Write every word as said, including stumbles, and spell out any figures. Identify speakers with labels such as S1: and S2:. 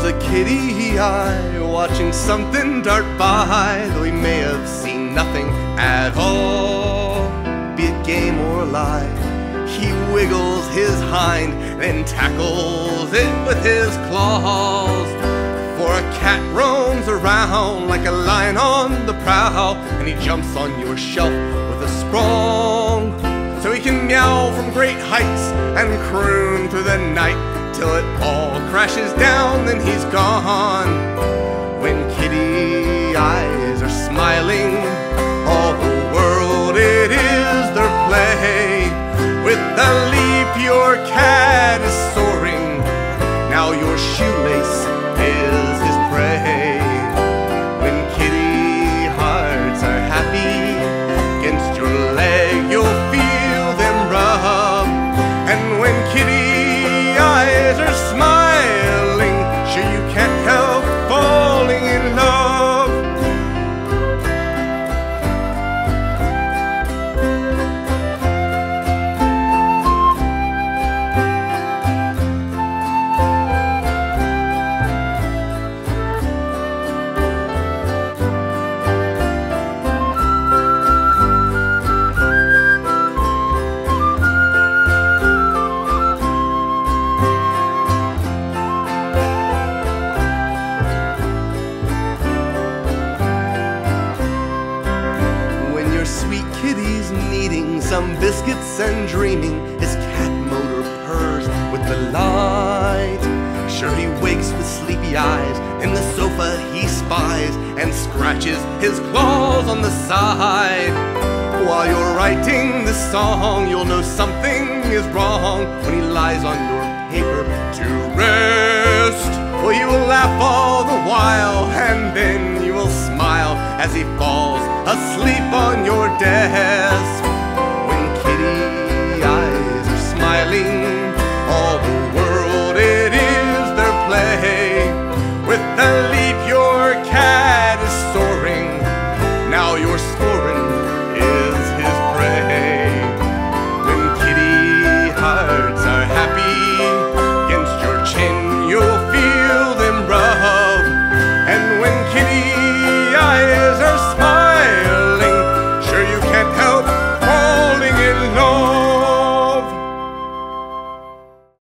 S1: a kitty eye watching something dart by, though he may have seen nothing at all, be it game or live. He wiggles his hind, then tackles it with his claws. For a cat roams around like a lion on the prowl, and he jumps on your shelf with a sprong, so he can meow from great heights and croon through the night till it all crashes down, then he's gone. When kitty eyes are smiling, all the world it is their play. With a leap your cat is soaring, now your shoelace is his prey. When kitty hearts are happy, against your leg you'll feel them rub. And when kitty eyes are smiling, sure you can't help falling in love. Sweet kitty's needing some biscuits and dreaming, his cat motor purrs with the light. Sure he wakes with sleepy eyes, in the sofa he spies and scratches his claws on the side. While you're writing this song, you'll know something is wrong when he lies on your paper to rest. Well, you will laugh all the while, and then you will smile as he falls asleep on your desk.